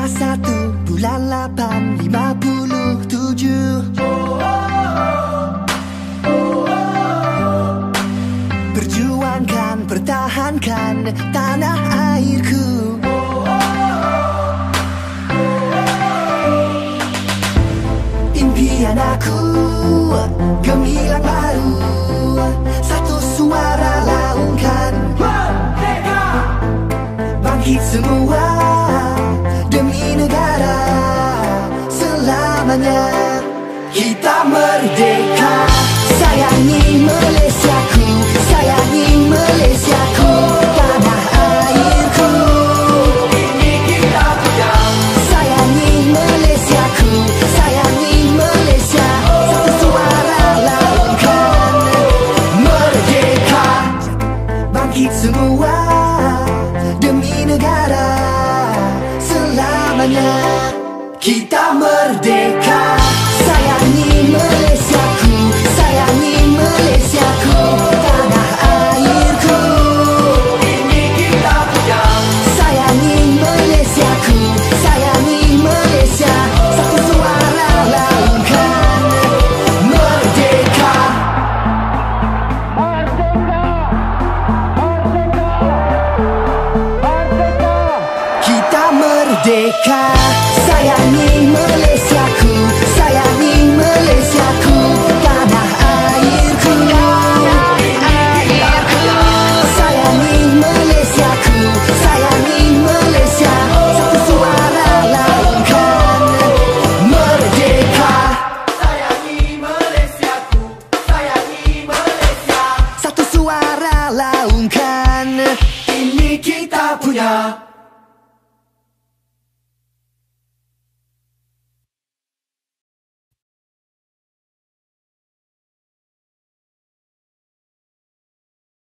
1 bulan 8 57. Perjuangkan, pertahankan tanah airku. Impian aku gemilang baru, satu suara laungkan. Merdeka! Bangkit semua demi negara selamanya. Kita merdeka. Sayangi Malaysiaku, sayangi Malaysiaku, tanah airku. Ini kita pegang. Sayangi Malaysiaku, sayangi Malaysia, satu suara laungkan. Merdeka! Bangkit semua demi negara selamanya. Kita merdeka.